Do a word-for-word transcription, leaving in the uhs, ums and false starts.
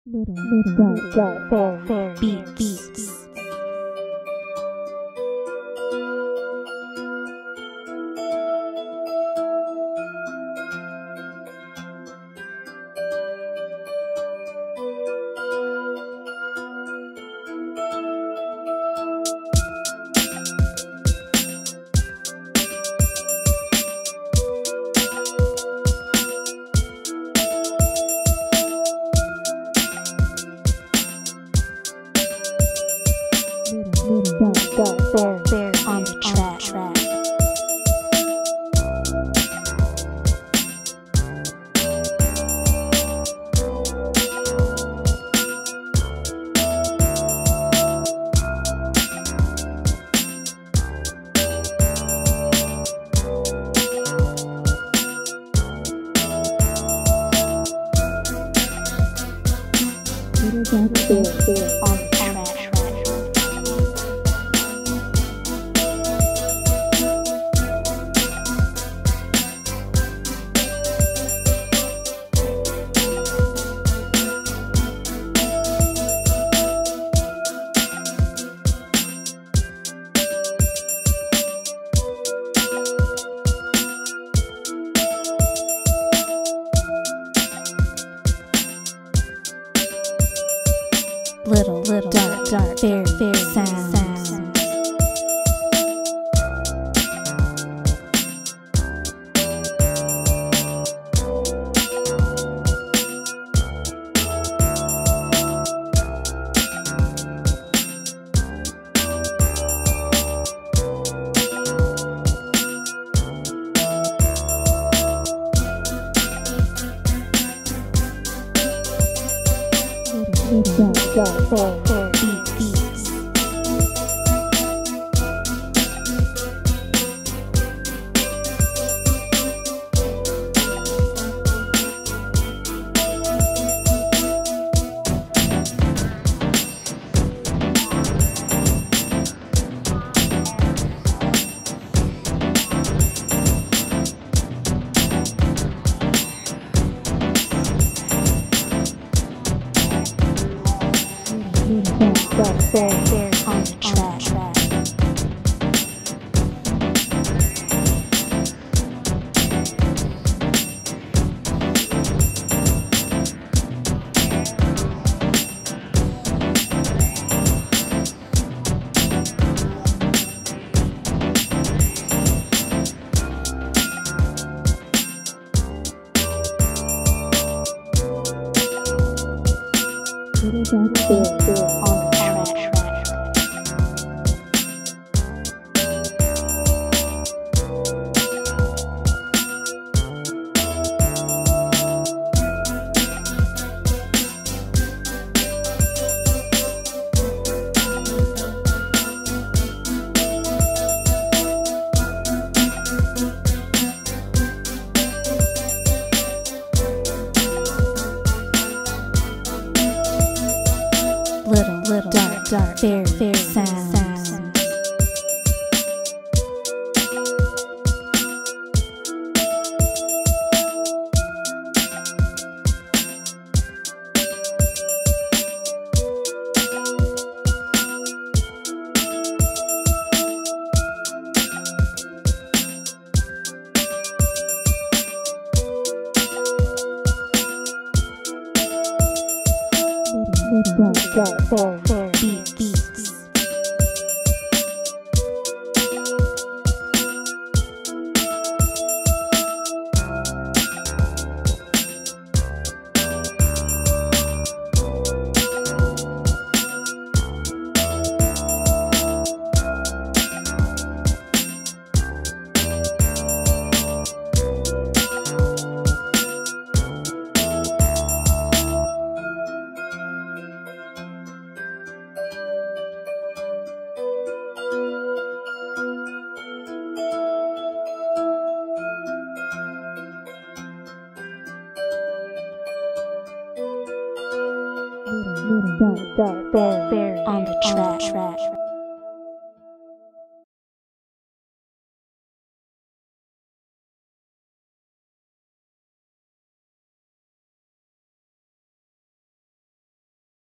Little, little dark, dark faery beats. beats. Little dark, dark faery on the track. track. Little dark faery on the track. Little, little, dark, dark, faery, faery sounds. sounds. Little dark, dark faery beats. Dark faery, faery on the track. track. Little dark faery, faery on the Little, little, dark, dark, faery, faery sounds. sounds. Little dark, dark faery beats. Little dark, dark faery on the track. track.